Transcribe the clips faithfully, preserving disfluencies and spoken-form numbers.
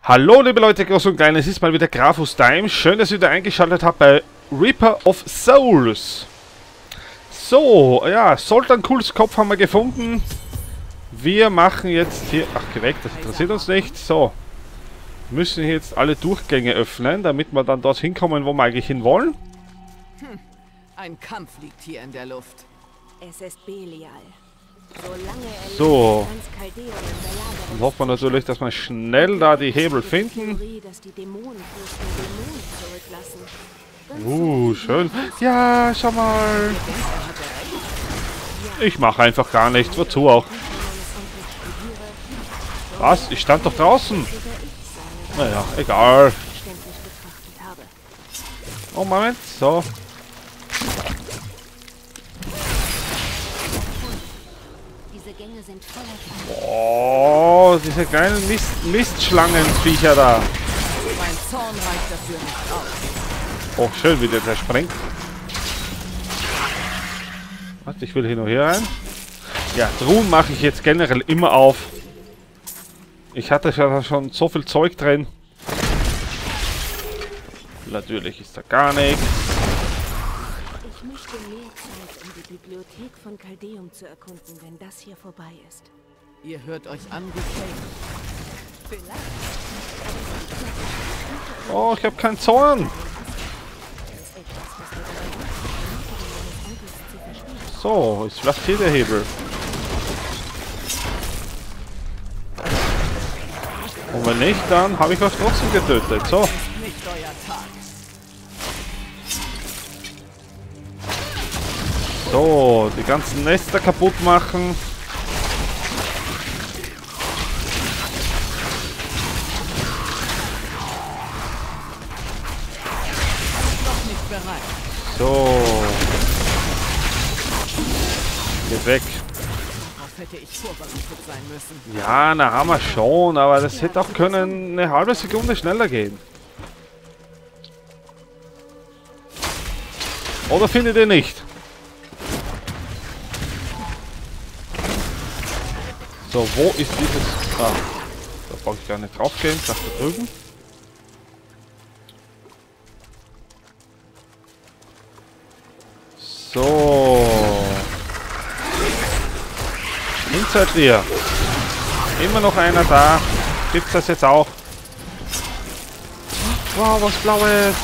Hallo liebe Leute, groß und klein, es ist mal wieder Grafus Time. Schön, dass ihr wieder eingeschaltet habt bei Reaper of Souls. So, ja, Sultan Kuls Kopf haben wir gefunden. Wir machen jetzt hier... Ach, geh weg, das interessiert uns nicht. So, wir müssen hier jetzt alle Durchgänge öffnen, damit wir dann dorthin kommen, wo wir eigentlich hin wollen. Hm, ein Kampf liegt hier in der Luft. Es ist Belial. Solange So, dann hofft man natürlich, dass wir schnell da die Hebel finden. Uh, schön. Ja, schau mal. Ich mache einfach gar nichts. Wozu auch? Was? Ich stand doch draußen. Naja, egal. Oh, Moment. So. Oh, diese kleinen Mist Mistschlangenviecher da. Mein Zorn reicht dafür nicht aus. Oh, schön, wie der zersprengt. Warte, ich will hier nur hier rein. Ja, Truhen mache ich jetzt generell immer auf. Ich hatte ja schon so viel Zeug drin. Natürlich ist da gar nichts. Ich möchte mehr Zeit, um die Bibliothek von Caldeum zu erkunden, wenn das hier vorbei ist. Ihr hört euch an wie Kate. Oh, ich habe keinen Zorn. So, ist vielleicht hier der Hebel. Und wenn nicht, dann habe ich euch trotzdem getötet. So. Nicht euer Tag. So, die ganzen Nester kaputt machen. So. Geht weg. Darauf hätte ich vorbereitet sein müssen. Ja, na haben wir schon, aber das hätte auch können eine halbe Sekunde schneller gehen. Oder findet ihr nicht? So, wo ist dieses... Ah, da brauche ich gar nicht drauf gehen, das da drüben. So. Hinter dir. Immer noch einer da. Gibt's das jetzt auch? Wow, was Blaues.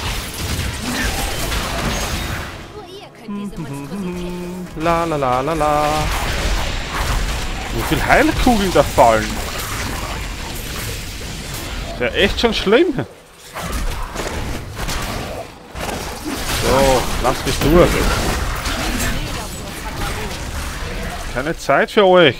La la la la la. Wie viel Heilkugeln da fallen. Ist ja echt schon schlimm. So, lasst mich durch. Keine Zeit für euch.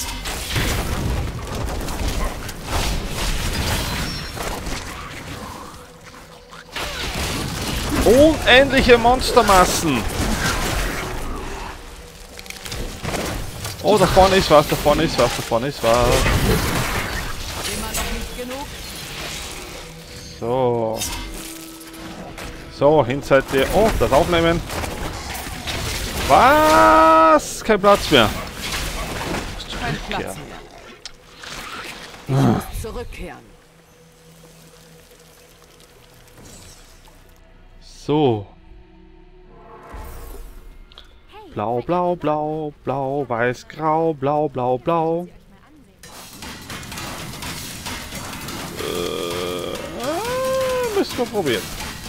Unendliche Monstermassen. Oh, da vorne ist was, da vorne ist was, da vorne ist was. Immer noch nicht genug? So. So, Hinseite. Oh, das aufnehmen. Was? Kein Platz mehr. Kein Platz mehr. Ich muss zurückkehren. So. Blau, blau, blau, blau, weiß, grau, blau, blau, blau. Äh, müssen wir probieren.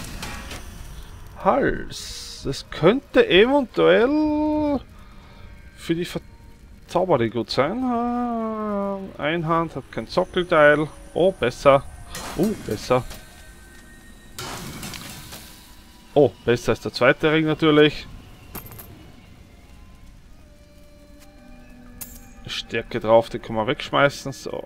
Hals. Das könnte eventuell für die Verzauberung gut sein. Einhand hat kein Sockelteil. Oh, besser. Oh, besser. Oh, besser als der zweite Ring natürlich. Stärke drauf, den können wir wegschmeißen. So.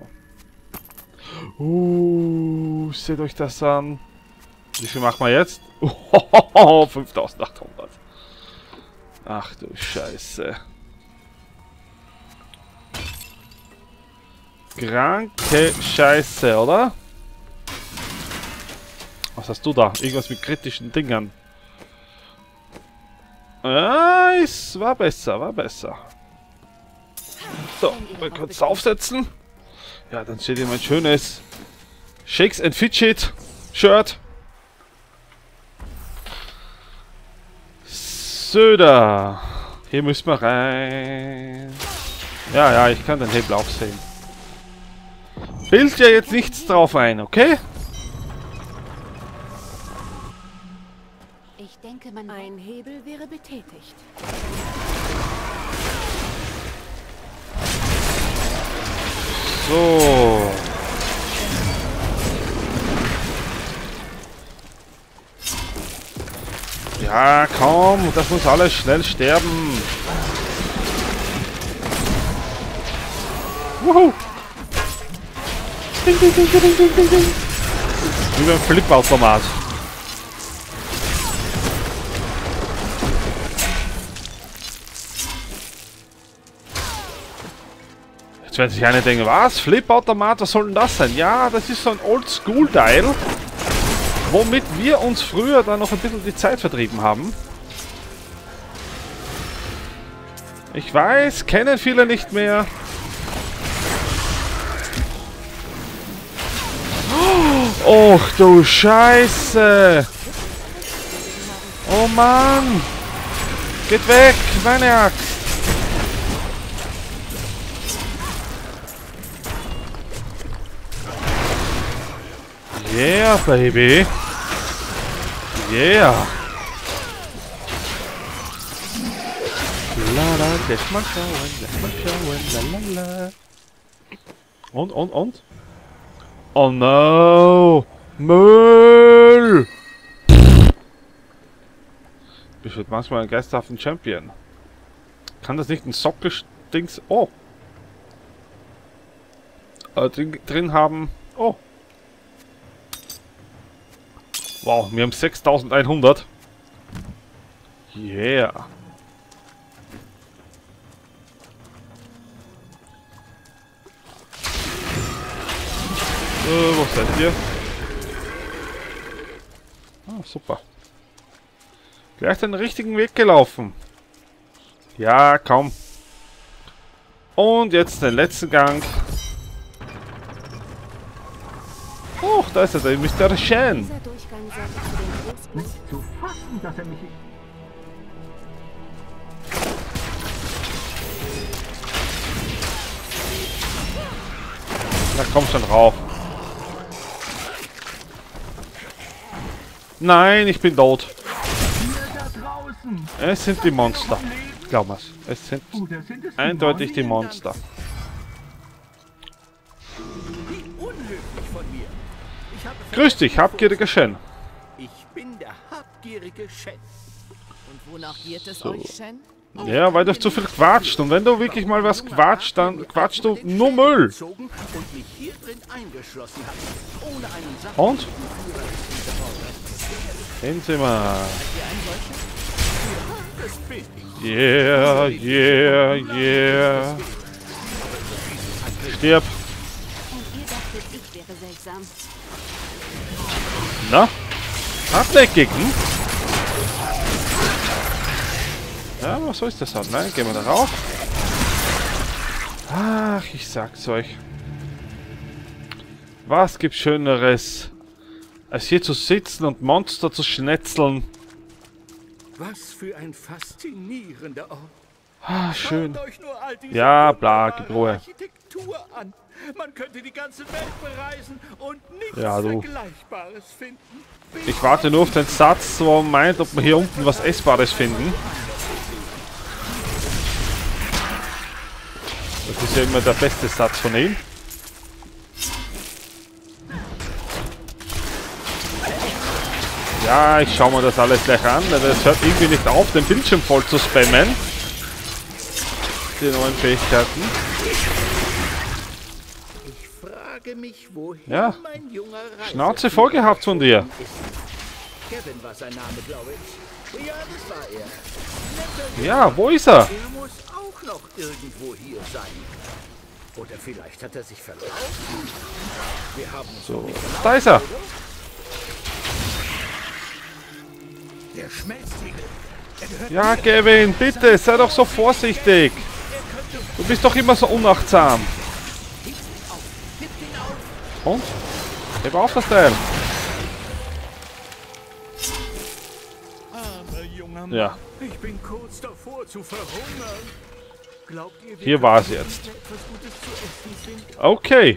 Uh, seht euch das an. Wie viel machen wir jetzt? Oh, fünftausendachthundert. Ach du Scheiße. Kranke Scheiße, oder? Was hast du da? Irgendwas mit kritischen Dingern. Ah, es war besser, war besser. So, wir können es aufsetzen. Ja, dann seht ihr mein schönes Shakes and Fidget Shirt. Söder. Hier müssen wir rein. Ja, ja, ich kann den Hebel auch sehen. Bild ja jetzt nichts drauf ein, okay? Ich denke, man ein Hebel wäre betätigt. So. Ja, komm, das muss alles schnell sterben. Wuhu. Ding, ding, ding, ding, ding, ding, ding. Wie beim Flipautomat. Jetzt werden sich eine denken, was? Flipautomat, was soll denn das sein? Ja, das ist so ein Oldschool-Teil, womit wir uns früher dann noch ein bisschen die Zeit vertrieben haben. Ich weiß, kennen viele nicht mehr. Oh, du Scheiße! Oh Mann! Geht weg, meine Axt! Yeah, baby! Yeah! La la, lass mal schauen, lass mal schauen, la la la. Und, und, und? Oh no! Müll! Ich würde manchmal einen geisterhaften Champion. Kann das nicht ein Sockel-Dings... Oh! Äh, drin, drin haben... Oh! Wow, wir haben sechstausendeinhundert. Yeah! Äh, wo seid ihr? Ah, super. Gleich den richtigen Weg gelaufen. Ja, komm. Und jetzt den letzten Gang. Oh, da ist er, der Mister Shen. Dieser Durchgang sollte zu den Nicht zu fassen, dass er mich... Na komm schon rauf. Nein, ich bin tot. Es sind die Monster. Glaub mir's. Es sind eindeutig die Monster. Grüß dich, habgieriger Shen. Ich bin der habgierige Shen. Und wonach geht es So. euch, Shen? Ja, weil du zu viel quatscht. Und wenn du wirklich mal was quatscht, dann quatschst du nur Müll. Und mich hier drin eingeschlossen hat, ohne einen Sachen. Und? Sehen Sie mal. Das bin ich. Yeah, yeah, yeah. Stirb. Und ihr dachtet, ich wäre seltsam. Na? Hartnäckig, hm? Ja, was so ist das halt, ne? Gehen wir da rauf. Ach, ich sag's euch. Was gibt's Schöneres, als hier zu sitzen und Monster zu schnetzeln? Was für ein faszinierender Ort. Ah, schön. Schaut euch nur all diese Ja, bla, wunderbare gib Ruhe. Architektur an. Man könnte die ganze Welt bereisen und nichts Ja, du. Vergleichbares finden. Ich warte nur auf den Satz, wo man meint, ob wir hier unten was Essbares finden. Das ist ja immer der beste Satz von ihm. Ja, ich schaue mir das alles gleich an, weil das hört irgendwie nicht auf, den Bildschirm voll zu spammen. Die neuen Fähigkeiten. Ich frage mich, wohin Ja. mein junger Reisender Schnauze voll gehabt von dir. ist. Kevin war sein Name, glaube ich. Ja, das war er. Ja, wo ist er? Er muss auch noch irgendwo hier sein. Oder vielleicht hat er sich verlaufen. Wir haben uns So, da ist er. der Schmelztiegel. Er gehört Ja, Kevin, bitte, sei doch so vorsichtig. Du bist doch immer so unachtsam. Und? Heb auf das Teil. Armer junger Mann. Ja. Ich bin kurz davor zu verhungern. Glaubt ihr, wir Hier war es können jetzt. etwas Gutes zu essen finden? Okay.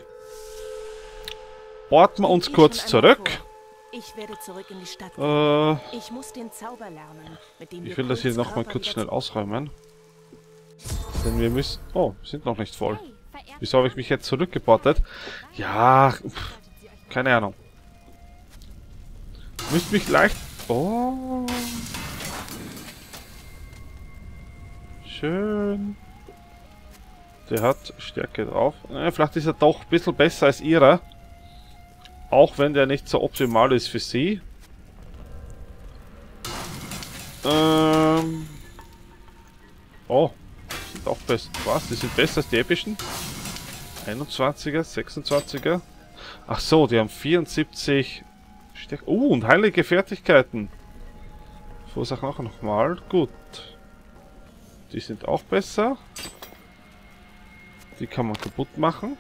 Orten wir uns Ich kurz schon zurück. einmal vor. Ich werde zurück in die Stadt. Äh, Ich muss den Zauber lernen, mit dem ich wir will das hier Kults nochmal Körper kurz wieder schnell zu- ausräumen. Denn wir müssen... Oh, wir sind noch nicht voll. Hey, verehrte Wieso habe ich mich jetzt zurückgeportet? Ja, pff, keine Ahnung. Müsst mich leicht... Oh. Schön. Der hat Stärke drauf. Äh, vielleicht ist er doch ein bisschen besser als ihrer. Auch wenn der nicht so optimal ist für sie. Ähm... Oh. Sind auch besser. Was? Die sind besser als die epischen? einundzwanziger, sechsundzwanziger. Ach so, die haben vierundsiebzig Stärke. Oh, und heilige Fertigkeiten. Verursachen auch nochmal. Gut. Die sind auch besser. Die kann man kaputt machen.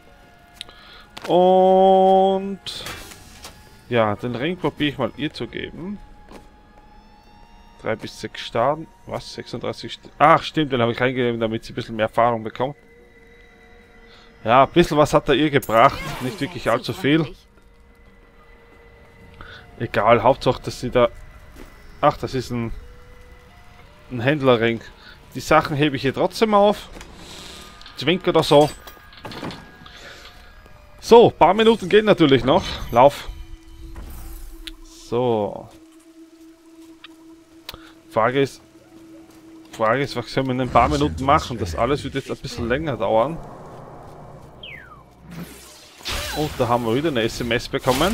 Und... Ja, den Ring probiere ich mal ihr zu geben. drei bis sechs Starten. Was? sechsunddreißig St Ach, stimmt, den habe ich reingegeben, damit sie ein bisschen mehr Erfahrung bekommt. Ja, ein bisschen was hat er ihr gebracht. Nicht wirklich allzu viel. Egal, Hauptsache, dass sie da... Ach, das ist ein... Ein Händlerring. Die Sachen hebe ich hier trotzdem auf. Zwink oder so. So, paar Minuten gehen natürlich noch. Lauf. So. Frage ist... Frage ist, was können wir in ein paar Minuten machen? Das alles wird jetzt ein bisschen länger dauern. Und da haben wir wieder eine S M S bekommen.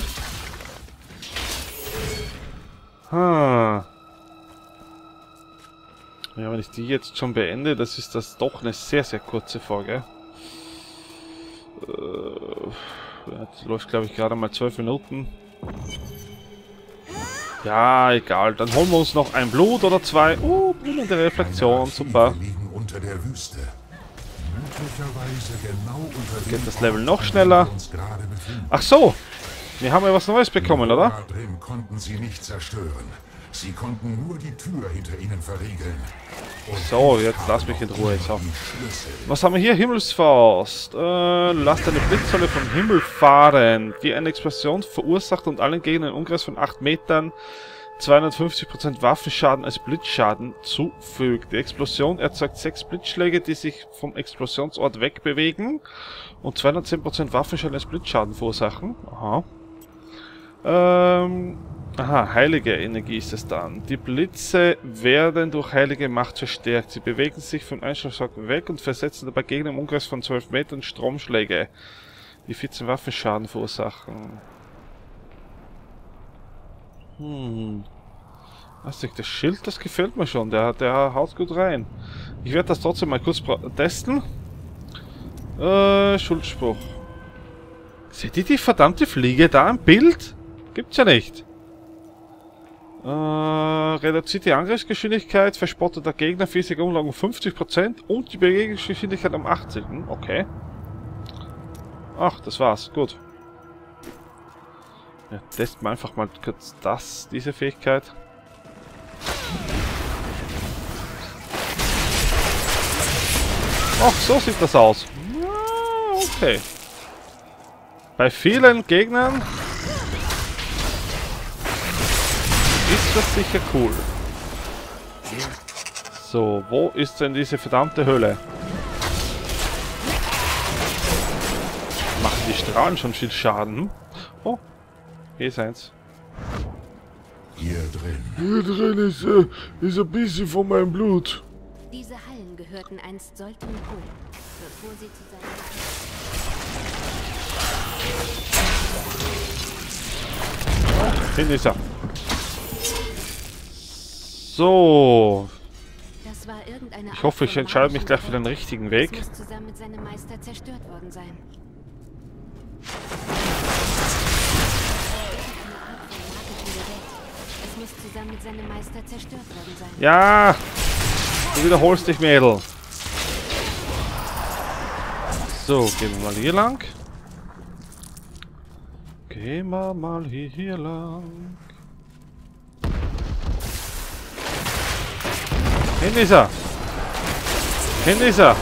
Ha. Ja, wenn ich die jetzt schon beende, das ist das doch eine sehr, sehr kurze Folge. Äh, jetzt läuft, glaube ich, gerade mal zwölf Minuten. Ja, egal. Dann holen wir uns noch ein Blut oder zwei. Uh, brillante Reflexion, super. Liegen unter der Wüste. Möglicherweise genau unter Geht dem das Level Ort, noch an dem schneller? wir uns gerade befinden. Ach so. Wir haben ja was Neues bekommen, oder? Drin konnten sie nicht zerstören. Sie konnten nur die Tür hinter ihnen verriegeln. Und So, ich jetzt habe lass mich in noch Ruhe. immer So. die Schlüssel. Was haben wir hier? Himmelsfaust. Äh, lasst eine Blitzsäule vom Himmel fahren, die eine Explosion verursacht und allen Gegnern einen Umkreis von acht Metern zweihundertfünfzig Prozent Waffenschaden als Blitzschaden zufügt. Die Explosion erzeugt sechs Blitzschläge, die sich vom Explosionsort wegbewegen und zweihundertzehn Prozent Waffenschaden als Blitzschaden verursachen. Aha. Ähm... Aha, heilige Energie ist es dann. Die Blitze werden durch heilige Macht verstärkt. Sie bewegen sich vom Einschlagschlag weg und versetzen dabei Gegner im Umkreis von zwölf Metern Stromschläge, die vierzehn Waffenschaden verursachen. Hm. Was ist das Schild? Das gefällt mir schon. Der, der haut gut rein. Ich werde das trotzdem mal kurz testen. Äh, Schuldspruch. Seht ihr die verdammte Fliege da im Bild? Gibt's ja nicht. Äh, reduziert die Angriffsgeschwindigkeit, verspotteter Gegner, physische Umlage um fünfzig Prozent und die Bewegungsgeschwindigkeit um achtzig. Okay. Ach, das war's. Gut. Ja, testen wir einfach mal kurz das, diese Fähigkeit. Ach, so sieht das aus. Ja, okay. Bei vielen Gegnern ist das sicher cool. So, wo ist denn diese verdammte Höhle? Machen die Strahlen schon viel Schaden? Oh, hier ist eins. Hier drin. Hier drin ist, äh, ist ein bisschen von meinem Blut. Diese Hallen gehörten einst Sultan Kul, bevor sie zu seinem... Hin ist er. So, Das war irgendeine ich hoffe, Art ich von entscheide mich magischem gleich für den Gerät. richtigen Es Weg. muss zusammen mit seinem Meister zerstört worden sein. Irgendeine Art von magischem Gerät. Es muss zusammen mit seinem Meister zerstört worden sein. Ja, du wiederholst dich, Mädel. So, gehen wir mal hier lang. Gehen wir mal hier, hier lang. Hin ist er! Hin ist er!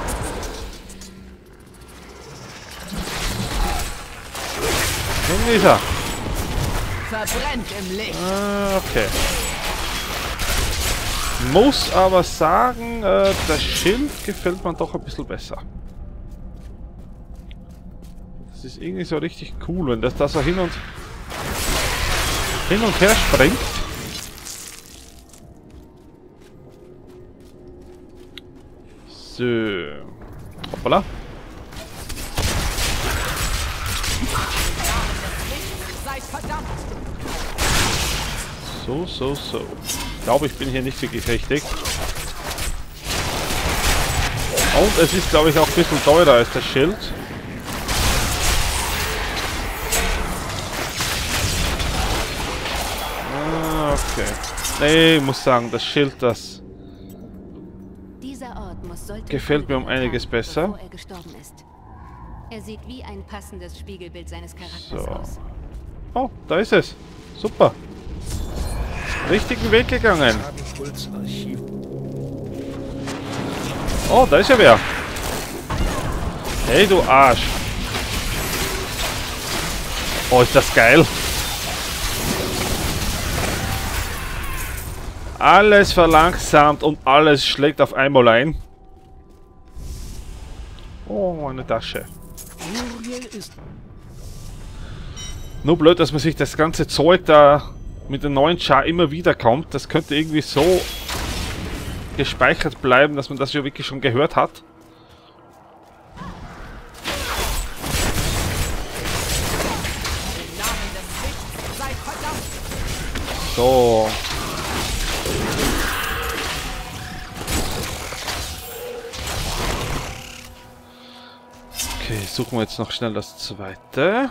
Hin ist er! Verbrennt im Licht. Ah, okay. Muss aber sagen, äh, das Schild gefällt mir doch ein bisschen besser. Das ist irgendwie so richtig cool, wenn das da so hin und hin und her springt. So. Hoppala. Seid verdammt. So, so, so. Ich glaube, ich bin hier nicht wirklich richtig. Und es ist, glaube ich, auch ein bisschen teurer als das Schild. Ah, okay. Nee, ich muss sagen, das Schild, das Dieser Ort muss Soltan gefällt mir um einiges besser. bevor er gestorben ist. Er sieht wie ein passendes Spiegelbild seines Charakters So. aus. Oh, da ist es. Super. Richtigen Weg gegangen. Oh, da ist ja wer. Hey, du Arsch. Oh, ist das geil. Alles verlangsamt und alles schlägt auf einmal ein. Oh, eine Tasche. Nur blöd, dass man sich das ganze Zeug da mit dem neuen Char immer wieder kommt. Das könnte irgendwie so gespeichert bleiben, dass man das ja wirklich schon gehört hat. Im Namen des Lichts seid verdammt. So. Okay, suchen wir jetzt noch schnell das zweite.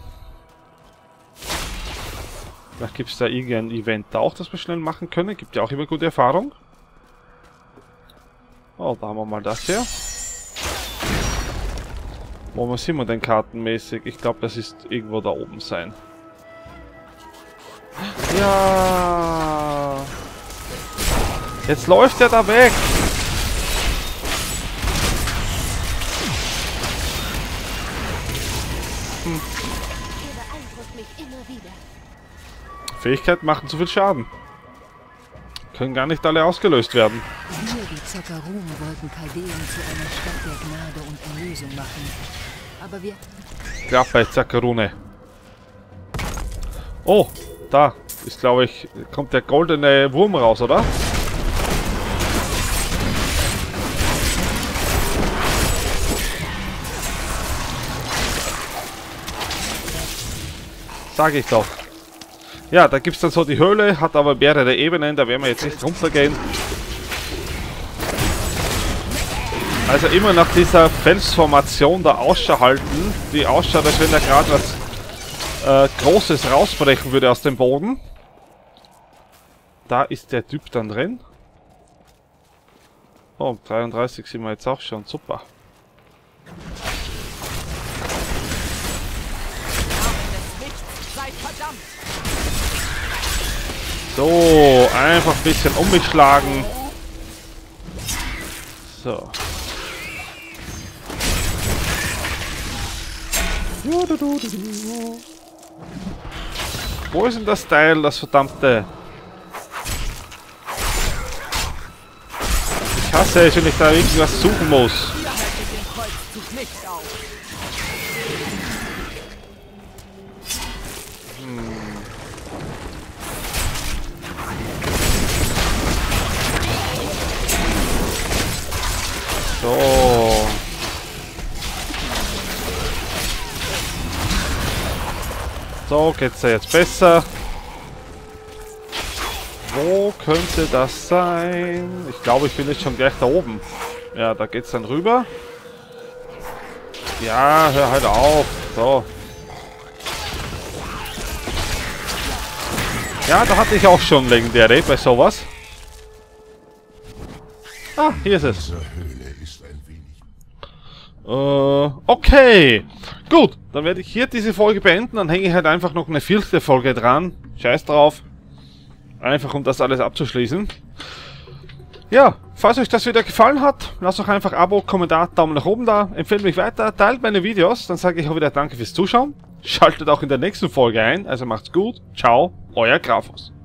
Vielleicht gibt es da irgendein Event auch, das wir schnell machen können. Gibt ja auch immer gute Erfahrung. Oh, da haben wir mal das hier. Wo sind wir denn kartenmäßig? Ich glaube, das ist irgendwo da oben sein. Ja. Jetzt läuft er da weg. Hm. Er beeindruckt mich immer wieder. Fähigkeiten machen zu viel Schaden. Können gar nicht alle ausgelöst werden. Wir, die Zakarum, wollten Chaldeen zu einer Stadt der Gnade und Erlösung machen. Aber wir... Gerade bei Zakarune. Oh, da ist, glaube ich, kommt der goldene Wurm raus, oder? Sag ich doch. Ja, da gibt es dann so die Höhle, hat aber mehrere Ebenen, da werden wir jetzt nicht runtergehen. Also immer nach dieser Felsformation da Ausschau halten, die ausschaut, als wenn da gerade was äh, Großes rausbrechen würde aus dem Boden. Da ist der Typ dann drin. Oh, dreiunddreißig sind wir jetzt auch schon, super. So, einfach ein bisschen um mich schlagen. So. Wo ist denn das Teil, das verdammte? Ich hasse es, wenn ich da irgendwas suchen muss. So. So, geht's ja jetzt besser. Wo könnte das sein? Ich glaube, ich bin jetzt schon gleich da oben. Ja, da geht's dann rüber. Ja, hör halt auf. So. Ja, da hatte ich auch schon legendäre bei sowas. Ah, hier ist es. Diese Höhle ist ein wenig... Äh, okay. Gut, dann werde ich hier diese Folge beenden. Dann hänge ich halt einfach noch eine vierte Folge dran. Scheiß drauf. Einfach um das alles abzuschließen. Ja, falls euch das wieder gefallen hat, lasst doch einfach Abo, Kommentar, Daumen nach oben da. Empfehlt mich weiter, teilt meine Videos. Dann sage ich auch wieder danke fürs Zuschauen. Schaltet auch in der nächsten Folge ein. Also macht's gut. Ciao, euer Grafos.